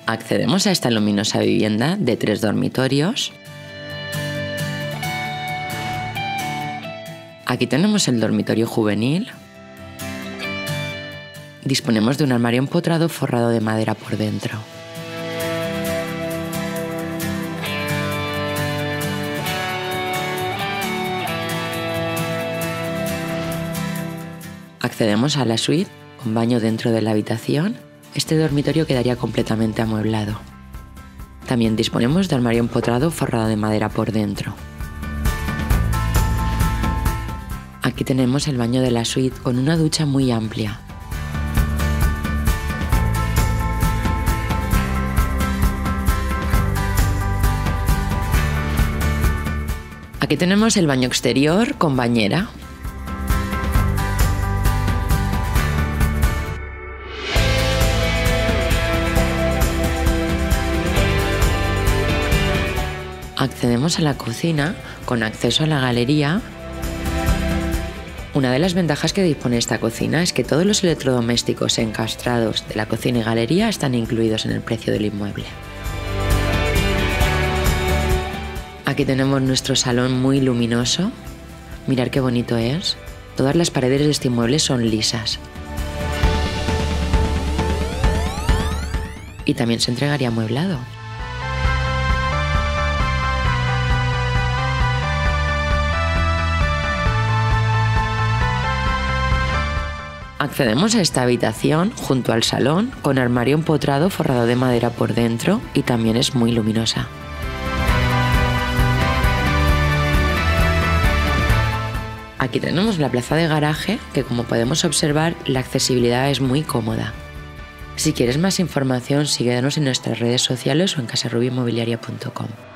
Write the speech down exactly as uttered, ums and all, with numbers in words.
Accedemos a esta luminosa vivienda de tres dormitorios. Aquí tenemos el dormitorio juvenil. Disponemos de un armario empotrado forrado de madera por dentro. Accedemos a la suite con baño dentro de la habitación. Este dormitorio quedaría completamente amueblado. También disponemos de armario empotrado forrado de madera por dentro. Aquí tenemos el baño de la suite con una ducha muy amplia. Aquí tenemos el baño exterior con bañera. Accedemos a la cocina con acceso a la galería. Una de las ventajas que dispone esta cocina es que todos los electrodomésticos encastrados de la cocina y galería están incluidos en el precio del inmueble. Aquí tenemos nuestro salón muy luminoso. Mirad qué bonito es. Todas las paredes de este inmueble son lisas. Y también se entregaría amueblado. Accedemos a esta habitación junto al salón con armario empotrado forrado de madera por dentro y también es muy luminosa. Aquí tenemos la plaza de garaje que, como podemos observar, la accesibilidad es muy cómoda. Si quieres más información, síguenos en nuestras redes sociales o en casa rubia inmobiliaria punto com.